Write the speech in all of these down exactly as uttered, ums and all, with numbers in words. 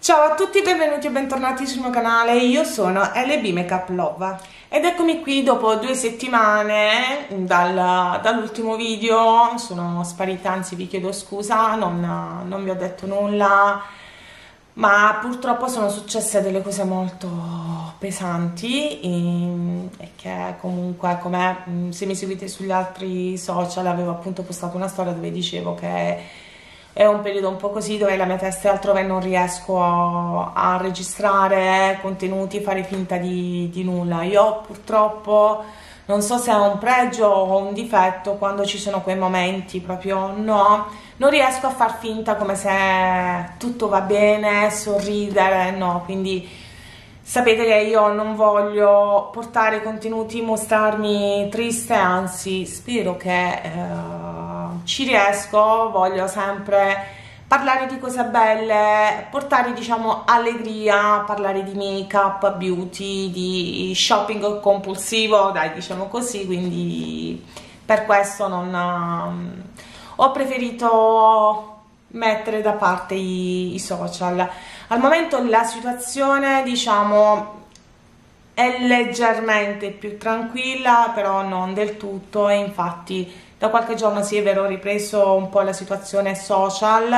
Ciao a tutti, benvenuti e bentornati sul mio canale. Io sono L B Makeup Love ed eccomi qui dopo due settimane dal, dall'ultimo video. Sono sparita, anzi vi chiedo scusa, non, non vi ho detto nulla, ma purtroppo sono successe delle cose molto pesanti e, e che comunque, come se mi seguite sugli altri social, avevo appunto postato una storia dove dicevo che è un periodo un po' così dove la mia testa è altrove e non riesco a, a registrare contenuti, fare finta di, di nulla. Io purtroppo non so se è un pregio o un difetto, quando ci sono quei momenti proprio no, non riesco a far finta come se tutto va bene, sorridere, no, quindi sapete che io non voglio portare contenuti, mostrarmi triste, anzi spero che eh, ci riesco, voglio sempre parlare di cose belle, portare diciamo allegria, parlare di make up, beauty, di shopping compulsivo, dai, diciamo così, quindi per questo non ho preferito mettere da parte i, i social. Al momento la situazione diciamo è leggermente più tranquilla, però non del tutto, e infatti da qualche giorno sì, è vero, ho ripreso un po' la situazione social,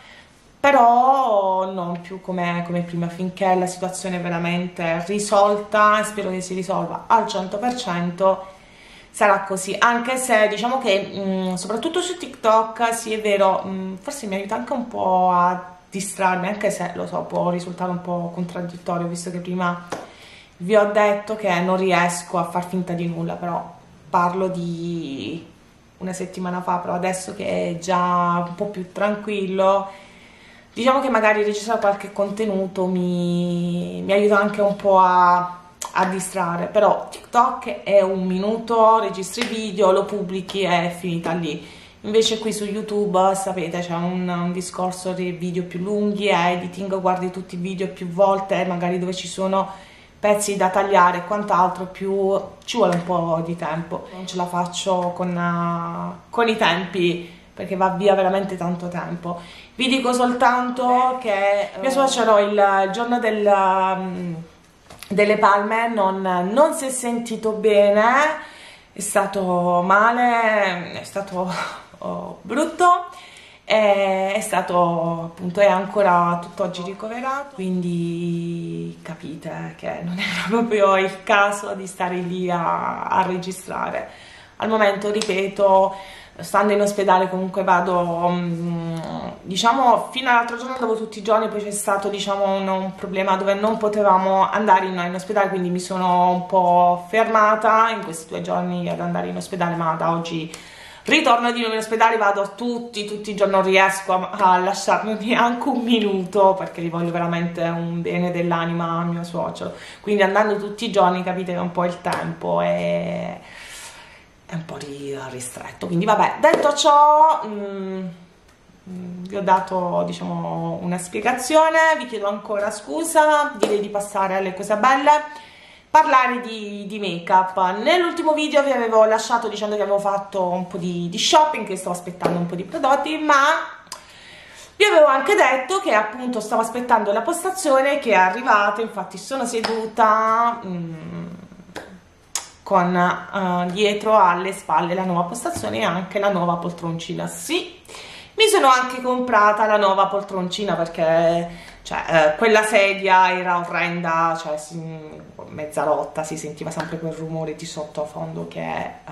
però non più come, come prima. Finché la situazione è veramente risolta, e spero che si risolva al cento per cento, sarà così. Anche se diciamo che mh, soprattutto su TikTok, sì è vero, mh, forse mi aiuta anche un po' a distrarmi, anche se lo so, può risultare un po' contraddittorio, visto che prima vi ho detto che non riesco a far finta di nulla, però parlo di una settimana fa, però adesso che è già un po' più tranquillo, diciamo che magari registrare qualche contenuto mi, mi aiuta anche un po' a, a distrarre. Però TikTok è un minuto, registri video, lo pubblichi e è finita lì. Invece qui su YouTube sapete c'è un, un discorso di video più lunghi, editing, guardi tutti i video più volte, magari dove ci sono pezzi da tagliare e quant'altro, più ci vuole un po' di tempo. Non ce la faccio con, uh, con i tempi, perché va via veramente tanto tempo. Vi dico soltanto che uh, mio suocero il, il giorno del, um, delle palme non, non si è sentito bene, è stato male, è stato oh, brutto. È stato appunto, è ancora tutt'oggi ricoverato, quindi capite che non era proprio il caso di stare lì a, a registrare. Al momento, ripeto, stando in ospedale comunque vado, diciamo, fino all'altro giorno andavo tutti i giorni, poi c'è stato diciamo un, un problema dove non potevamo andare in, in ospedale, quindi mi sono un po' fermata in questi due giorni ad andare in ospedale, ma da oggi ritorno di nuovo in ospedale, vado tutti, tutti i giorni, non riesco a, a lasciarmi neanche un minuto, perché gli voglio veramente un bene dell'anima a mio suocero, quindi andando tutti i giorni capite che un po' il tempo è, è un po' ristretto, quindi vabbè, detto ciò mh, vi ho dato diciamo una spiegazione, vi chiedo ancora scusa, direi di passare alle cose belle. Parlare di, di make up. Nell'ultimo video vi avevo lasciato dicendo che avevo fatto un po' di, di shopping, che stavo aspettando un po' di prodotti, ma vi avevo anche detto che appunto stavo aspettando la postazione che è arrivata. Infatti sono seduta mh, con uh, dietro alle spalle la nuova postazione e anche la nuova poltroncina. Sì, mi sono anche comprata la nuova poltroncina perché cioè, eh, quella sedia era orrenda, cioè si, mezza rotta, si sentiva sempre quel rumore di sottofondo che eh,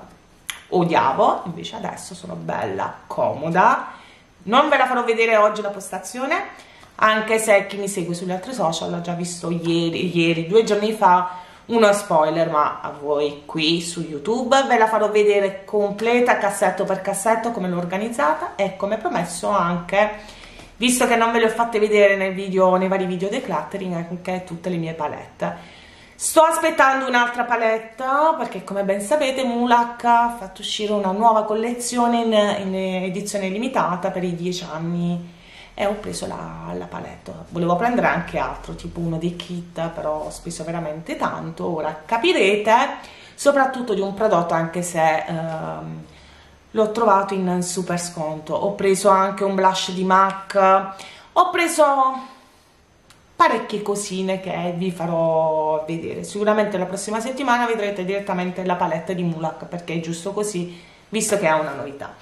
odiavo. Invece adesso sono bella comoda. Non ve la farò vedere oggi la postazione, anche se chi mi segue sugli altri social l'ha già visto ieri, ieri, due giorni fa, uno spoiler, ma a voi qui su YouTube ve la farò vedere completa, cassetto per cassetto, come l'ho organizzata, e come promesso anche, visto che non ve le ho fatte vedere nel video, nei vari video decluttering, anche tutte le mie palette. Sto aspettando un'altra palette perché, come ben sapete, Mulac ha fatto uscire una nuova collezione in, in edizione limitata per i dieci anni e ho preso la, la palette. Volevo prendere anche altro, tipo uno dei kit, però ho speso veramente tanto. Ora capirete, soprattutto di un prodotto, anche se ehm, l'ho trovato in super sconto. Ho preso anche un blush di MAC, ho preso parecchie cosine che vi farò vedere. Sicuramente la prossima settimana vedrete direttamente la palette di Mulac, perché è giusto così, visto che è una novità.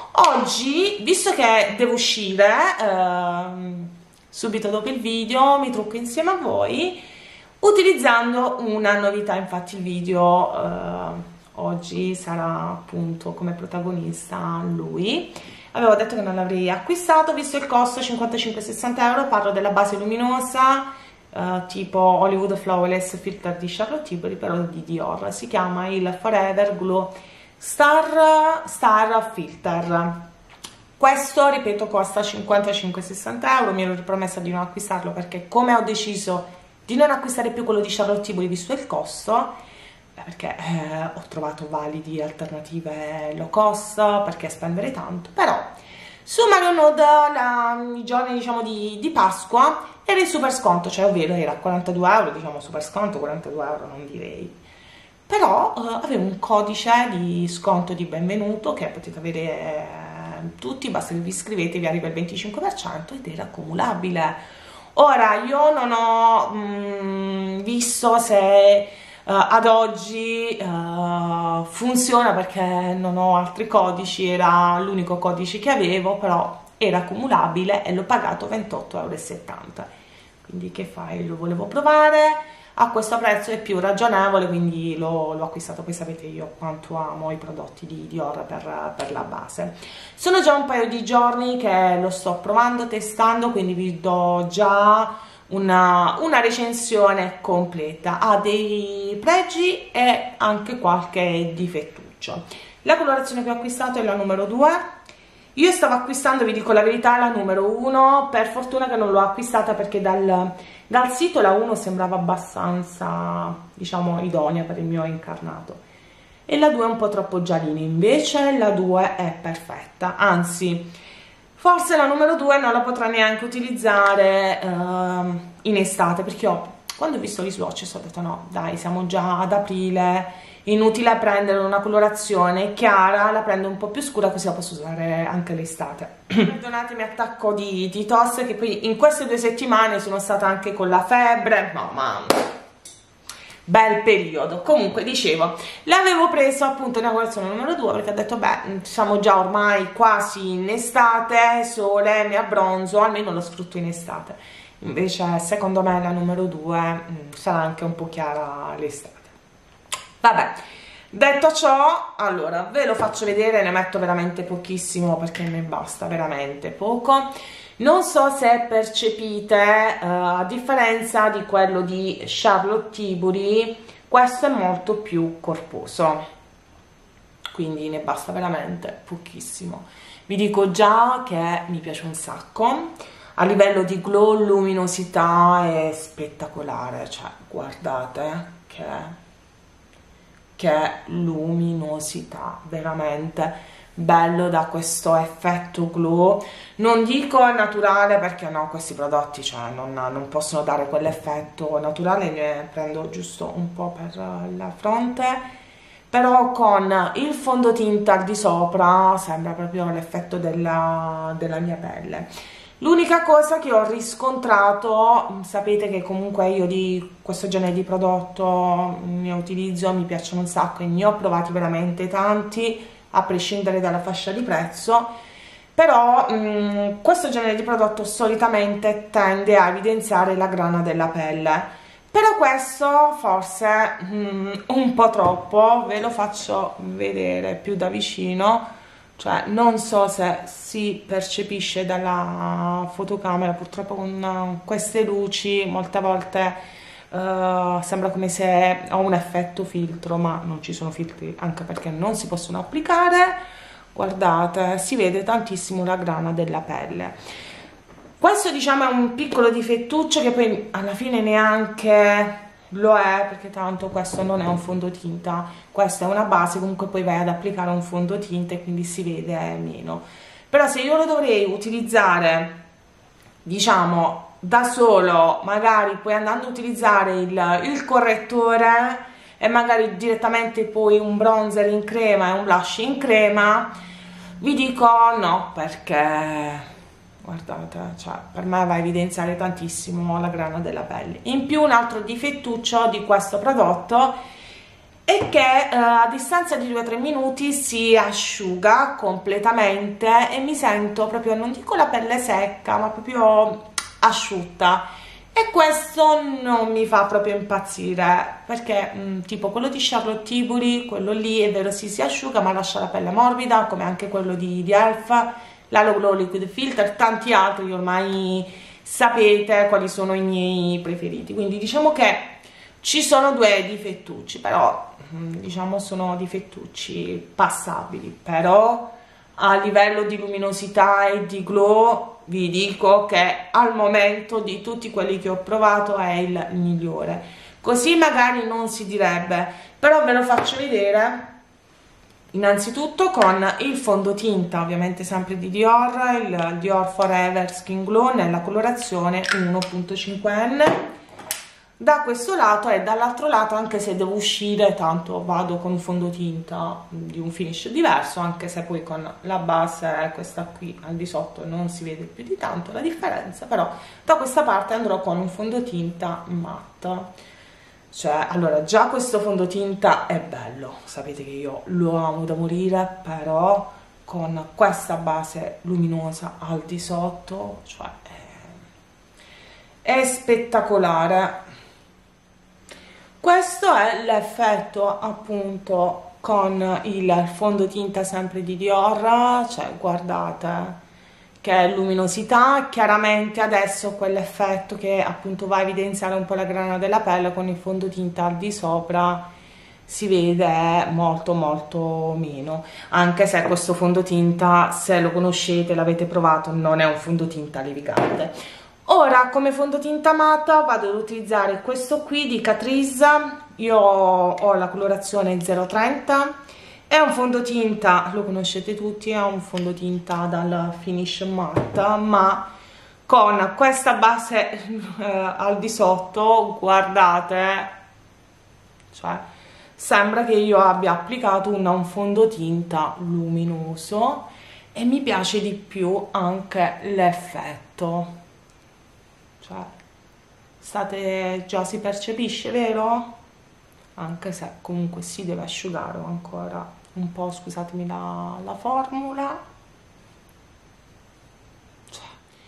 Oggi, visto che devo uscire ehm, subito dopo il video, mi trucco insieme a voi utilizzando una novità. Infatti il video eh, oggi sarà appunto come protagonista lui. Avevo detto che non l'avrei acquistato, visto il costo cinquantacinque sessanta euro. Parlo della base luminosa eh, tipo Hollywood Flawless Filter di Charlotte Tilbury, però di Dior. Si chiama il Forever Glow Star, Star Filter. Questo, ripeto, costa cinquantacinque sessanta euro. Mi ero ripromessa di non acquistarlo perché, come ho deciso di non acquistare più quello di Charlotte Tilbury visto il costo, perché eh, ho trovato validi alternative low cost, perché spendere tanto. Però su Marionwood i giorni, diciamo, di, di Pasqua era in super sconto, cioè ovvero era a quarantadue euro, diciamo super sconto, quarantadue euro non direi, però eh, avevo un codice di sconto di benvenuto che potete avere eh, tutti, basta che vi iscrivete, vi arriva il venticinque per cento ed era accumulabile. Ora io non ho mh, visto se Uh, ad oggi uh, funziona, perché non ho altri codici, era l'unico codice che avevo, però era accumulabile e l'ho pagato ventotto e settanta euro. Quindi che fai? Lo volevo provare, a questo prezzo è più ragionevole, quindi l'ho acquistato. Poi sapete io quanto amo i prodotti di Dior per, per la base. Sono già un paio di giorni che lo sto provando, testando, quindi vi do già Una, una recensione completa. Ha dei pregi e anche qualche difettuccio. La colorazione che ho acquistato è la numero due. Io stavo acquistando, vi dico la verità, la numero uno. Per fortuna che non l'ho acquistata, perché dal, dal sito la uno sembrava abbastanza, diciamo, idonea per il mio incarnato, e la due è un po' troppo giallina. Invece la due è perfetta, anzi forse la numero due non la potrà neanche utilizzare uh, in estate, perché ho, quando ho visto gli swatch ho detto no dai, siamo già ad aprile, inutile prendere una colorazione chiara, la prendo un po' più scura così la posso usare anche l'estate. Perdonatemi, attacco di, di tosse, che poi in queste due settimane sono stata anche con la febbre, mamma, bel periodo. Comunque, dicevo, l'avevo preso appunto nella colazione numero due perché ho detto beh, siamo già ormai quasi in estate, sole, mi abbronzo, almeno lo sfrutto in estate. Invece secondo me la numero due mh, sarà anche un po' chiara l'estate. Vabbè, detto ciò, allora ve lo faccio vedere, ne metto veramente pochissimo perché ne basta veramente poco. Non so se percepite, uh, a differenza di quello di Charlotte Tilbury, questo è molto più corposo, quindi ne basta veramente pochissimo. Vi dico già che mi piace un sacco, a livello di glow, luminosità è spettacolare, cioè guardate che, che luminosità, veramente bello, da questo effetto glow. Non dico naturale perché no, questi prodotti cioè, non, non possono dare quell'effetto naturale, ne prendo giusto un po' per la fronte, però con il fondotinta di sopra sembra proprio l'effetto della, della mia pelle. L'unica cosa che ho riscontrato, sapete che comunque io di questo genere di prodotto ne utilizzo, mi piacciono un sacco e ne ho provati veramente tanti, a prescindere dalla fascia di prezzo, però mh, questo genere di prodotto solitamente tende a evidenziare la grana della pelle, però questo forse mh, un po' troppo. Ve lo faccio vedere più da vicino, cioè non so se si percepisce dalla fotocamera, purtroppo con queste luci molte volte Uh, sembra come se ho un effetto filtro, ma non ci sono filtri, anche perché non si possono applicare. Guardate, si vede tantissimo la grana della pelle. Questo diciamo è un piccolo difettuccio che poi alla fine neanche lo è, perché tanto questo non è un fondotinta, questa è una base, comunque poi vai ad applicare un fondotinta e quindi si vede meno. Però se io lo dovrei utilizzare, diciamo, da solo, magari poi andando a utilizzare il, il correttore e magari direttamente poi un bronzer in crema e un blush in crema, vi dico no, perché guardate, cioè per me va a evidenziare tantissimo la grana della pelle. In più un altro difettuccio di questo prodotto è che eh, a distanza di due tre minuti si asciuga completamente e mi sento proprio, non dico la pelle secca, ma proprio asciutta, e questo non mi fa proprio impazzire, perché mh, tipo quello di Charlotte Tilbury, quello lì è vero, sì, si asciuga ma lascia la pelle morbida, come anche quello di, di Elf, l'Halo Glow Liquid Filter, tanti altri, ormai sapete quali sono i miei preferiti, quindi diciamo che ci sono due difettucci, però diciamo sono difettucci passabili, però a livello di luminosità e di glow vi dico che al momento di tutti quelli che ho provato è il migliore. Così magari non si direbbe, però ve lo faccio vedere innanzitutto con il fondotinta, ovviamente sempre di Dior, il Dior Forever Skin Glow nella colorazione uno punto cinque enne da questo lato, e dall'altro lato, anche se devo uscire, tanto vado con un fondotinta di un finish diverso, anche se poi con la base questa qui al di sotto non si vede più di tanto la differenza, però da questa parte andrò con un fondotinta matte. Cioè, allora, già questo fondotinta è bello, sapete che io lo amo da morire, però con questa base luminosa al di sotto, cioè è, è spettacolare. Questo è l'effetto appunto con il fondotinta sempre di Dior, cioè guardate che luminosità. Chiaramente adesso quell'effetto che appunto va a evidenziare un po' la grana della pelle con il fondotinta al di sopra si vede molto molto meno, anche se questo fondotinta, se lo conoscete, l'avete provato, non è un fondotinta levigante. Ora come fondotinta matta vado ad utilizzare questo qui di Catrice, io ho la colorazione zero trenta, è un fondotinta, lo conoscete tutti, è un fondotinta dal finish matte, ma con questa base eh, al di sotto, guardate, cioè sembra che io abbia applicato un, un fondotinta luminoso, e mi piace di più anche l'effetto. Cioè, state, già si percepisce, vero? Anche se comunque si deve asciugare ancora un po', scusatemi la, la formula. Cioè,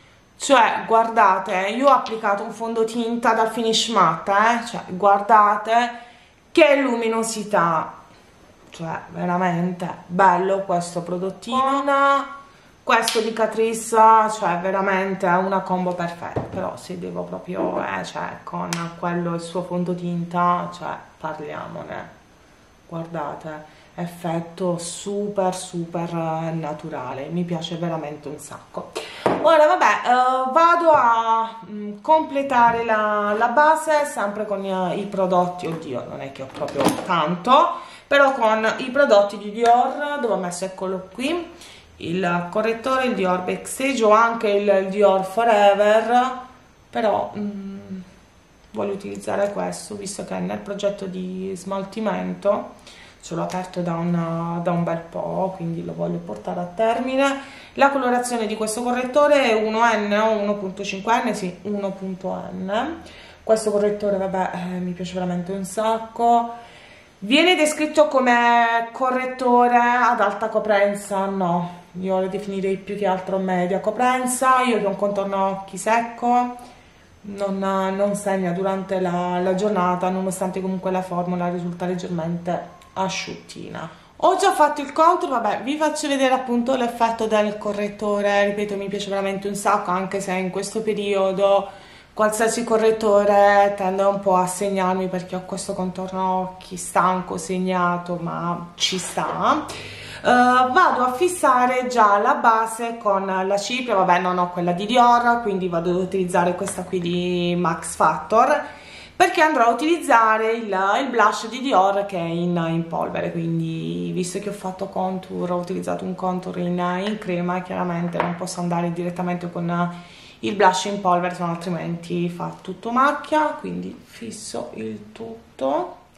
cioè, guardate, io ho applicato un fondotinta dal finish matte, eh? Cioè, guardate che luminosità. Cioè, veramente bello questo prodottino. Questo di Catrice, cioè veramente è una combo perfetta, però se devo proprio, eh, cioè con quello il suo fondotinta, cioè parliamone, guardate, effetto super super naturale, mi piace veramente un sacco. Ora vabbè, eh, vado a mh, completare la, la base sempre con i, i prodotti, oddio non è che ho proprio tanto, però con i prodotti di Dior, dove ho messo, eccolo qui, il correttore, il Dior Backstage, o anche il, il Dior Forever, però mh, voglio utilizzare questo visto che nel progetto di smaltimento ce l'ho aperto da, una, da un bel po', quindi lo voglio portare a termine. La colorazione di questo correttore è uno enne o uno punto cinque enne, sì, uno punto enne. Questo correttore vabbè eh, mi piace veramente un sacco. Viene descritto come correttore ad alta coprenza, no, io lo definirei più che altro media coprenza. Io che ho un contorno occhi secco, non, non segna durante la, la giornata, nonostante comunque la formula risulta leggermente asciuttina. Ho già fatto il contour, vabbè, vi faccio vedere appunto l'effetto del correttore, ripeto, mi piace veramente un sacco, anche se in questo periodo qualsiasi correttore tende un po' a segnarmi, perché ho questo contorno occhi stanco, segnato, ma ci sta. Uh, vado a fissare già la base con la cipria, vabbè non ho quella di Dior, quindi vado ad utilizzare questa qui di Max Factor, perché andrò a utilizzare il, il blush di Dior che è in, in polvere, quindi visto che ho fatto contour, ho utilizzato un contour in, in crema, chiaramente non posso andare direttamente con il blush in polvere, se no altrimenti fa tutto macchia, quindi fisso il tutto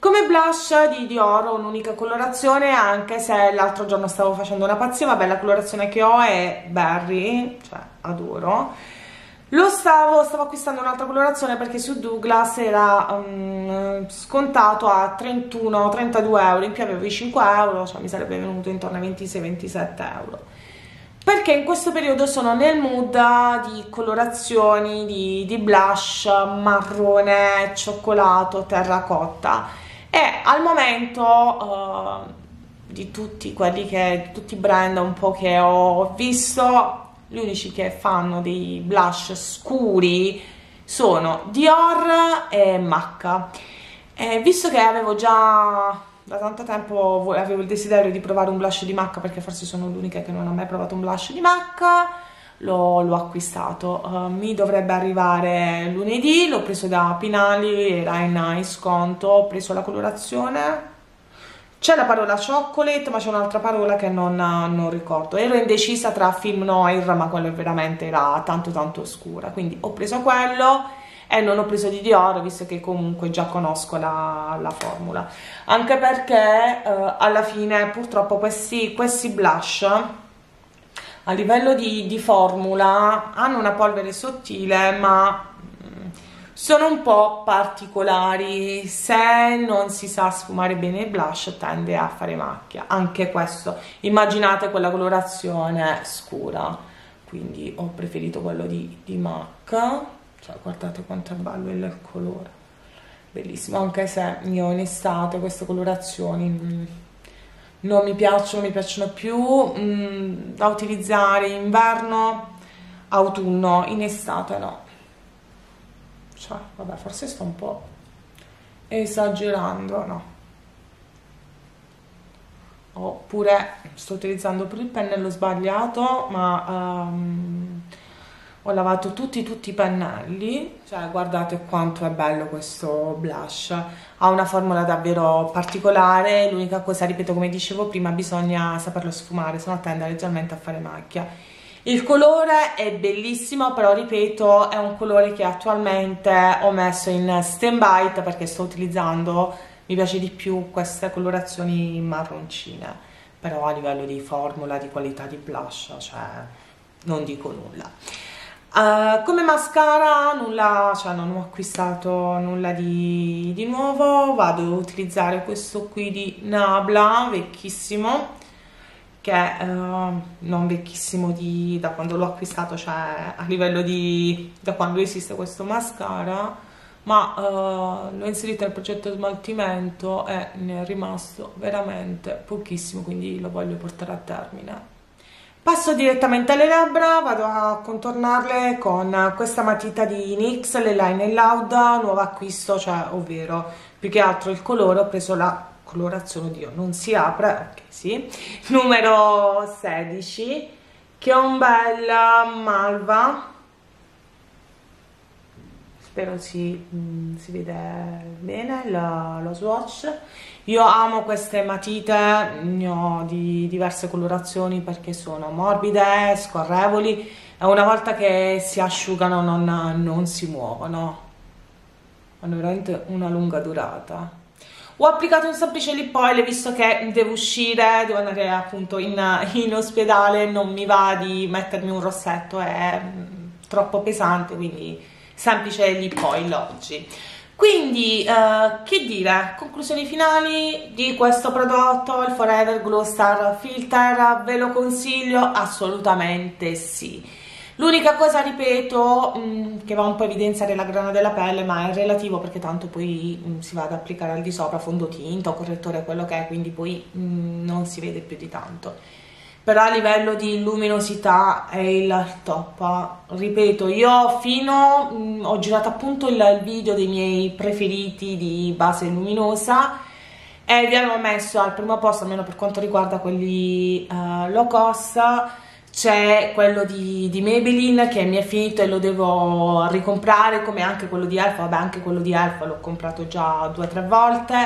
Come blush di Dior ho un'unica colorazione, anche se l'altro giorno stavo facendo una pazzia. Vabbè, la colorazione che ho è Berry, cioè adoro. Lo stavo, stavo acquistando un'altra colorazione perché su Douglas era um, scontato a trentuno trentadue euro, in più avevo i cinque euro, cioè mi sarebbe venuto intorno ai ventisei ventisette euro. Perché in questo periodo sono nel mood di colorazioni, di, di blush marrone, cioccolato, terracotta. E al momento uh, di tutti quelli che, di tutti i brand un po' che ho visto, gli unici che fanno dei blush scuri sono Dior e Macca. E visto che avevo già da tanto tempo avevo il desiderio di provare un blush di Macca, perché forse sono l'unica che non ha mai provato un blush di Macca, l'ho acquistato. Uh, mi dovrebbe arrivare lunedì, l'ho preso da Pinali, era in sconto, ho preso la colorazione, c'è la parola chocolate ma c'è un'altra parola che non, non ricordo, ero indecisa tra Film Noir, ma quello veramente era tanto tanto scura, quindi ho preso quello e non ho preso di Dior, visto che comunque già conosco la, la formula, anche perché uh, alla fine purtroppo questi, questi blush a livello di, di formula hanno una polvere sottile, ma sono un po' particolari. Se non si sa sfumare bene il blush tende a fare macchia, anche questo, immaginate quella colorazione scura, quindi ho preferito quello di, di MAC, cioè guardate quanto è bello il colore, bellissimo, anche se io in estate queste colorazioni mh, non mi piacciono, mi piacciono più mh, da utilizzare in inverno, autunno, in estate no. Cioè, vabbè, forse sto un po' esagerando, no. Oppure sto utilizzando pure il pennello sbagliato, ma um, ho lavato tutti tutti i pennelli. Cioè, guardate quanto è bello questo blush. Ha una formula davvero particolare. L'unica cosa, ripeto, come dicevo prima, bisogna saperlo sfumare, se no tende leggermente a fare macchia. Il colore è bellissimo, però ripeto è un colore che attualmente ho messo in stand by perché sto utilizzando, mi piace di più queste colorazioni marroncine, però a livello di formula, di qualità di blush, cioè non dico nulla. Uh, come mascara nulla, cioè non ho acquistato nulla di, di nuovo, vado a utilizzare questo qui di Nabla, vecchissimo, che è uh, non vecchissimo di, da quando l'ho acquistato, cioè a livello di da quando esiste questo mascara, ma uh, l'ho inserito nel progetto di smaltimento e ne è rimasto veramente pochissimo, quindi lo voglio portare a termine. Passo direttamente alle labbra, vado a contornarle con questa matita di NYX, l'Eyeliner Loud, nuovo acquisto, cioè ovvero più che altro il colore, ho preso la colorazione, oddio, non si apre, ok sì, numero sedici, che è un bel malva, spero si, mh, si vede bene lo, lo swatch. Io amo queste matite, ne ho di diverse colorazioni perché sono morbide, scorrevoli e una volta che si asciugano non, non si muovono, hanno veramente una lunga durata. Ho applicato un semplice lip oil, visto che devo uscire, devo andare appunto in, in ospedale, non mi va di mettermi un rossetto, è troppo pesante, quindi semplice lip oil oggi. Quindi, eh, che dire, conclusioni finali di questo prodotto, il Forever Glow Star Filter, ve lo consiglio? Assolutamente sì. L'unica cosa, ripeto, mh, che va un po' a evidenziare la grana della pelle, ma è relativo perché tanto poi mh, si va ad applicare al di sopra fondotinta o correttore, quello che è, quindi poi mh, non si vede più di tanto. Però a livello di luminosità è il top. Ripeto, io fino mh, ho girato appunto il, il video dei miei preferiti di base luminosa e vi avevo messo al primo posto, almeno per quanto riguarda quelli uh, low cost, c'è quello di, di Maybelline che mi è finito e lo devo ricomprare, come anche quello di Elf. Vabbè, anche quello di Elf l'ho comprato già due o tre volte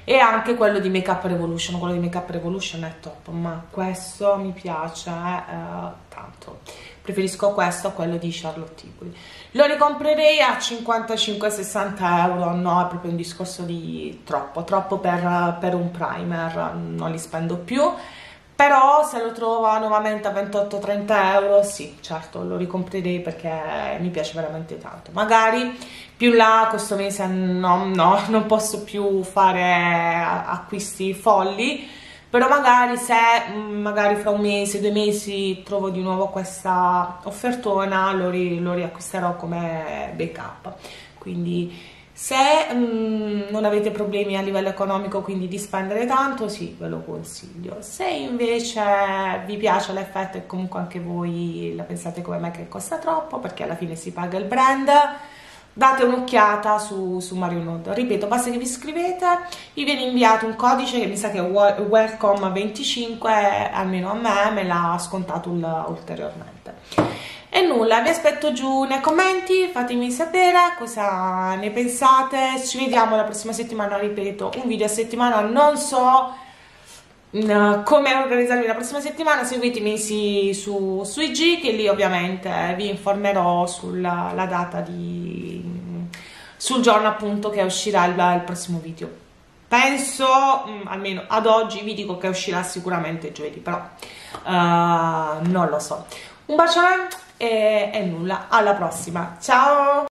e anche quello di Make Up Revolution. Quello di Make Up Revolution è top, ma questo mi piace eh, tanto, preferisco questo a quello di Charlotte Tilbury. Lo ricomprerei a cinquantacinque sessanta euro, no, è proprio un discorso di troppo, troppo per, per un primer, non li spendo più. Però se lo trovo nuovamente a ventotto trenta euro, sì, certo, lo ricomprerei perché mi piace veramente tanto. Magari più là questo mese no, no, non posso più fare acquisti folli, però magari se magari fra un mese, due mesi trovo di nuovo questa offertona, lo, ri, lo riacquisterò come backup. Quindi se mm, non avete problemi a livello economico, quindi di spendere tanto, sì, ve lo consiglio. Se invece vi piace l'effetto e comunque anche voi la pensate come me che costa troppo, perché alla fine si paga il brand, date un'occhiata su, su Mario Nude. Ripeto, basta che vi iscrivete, vi viene inviato un codice che mi sa che è welcome venticinque, almeno a me me l'ha scontato ulteriormente. E nulla, vi aspetto giù nei commenti, fatemi sapere cosa ne pensate. Ci vediamo la prossima settimana, ripeto, un video a settimana. Non so uh, come organizzarmi la prossima settimana, seguitemi sì, su, su I G, che lì ovviamente vi informerò sulla la data di sul giorno appunto che uscirà il, il prossimo video. Penso, mh, almeno ad oggi vi dico che uscirà sicuramente giovedì, però uh, non lo so. Un bacione e, e nulla, alla prossima, ciao!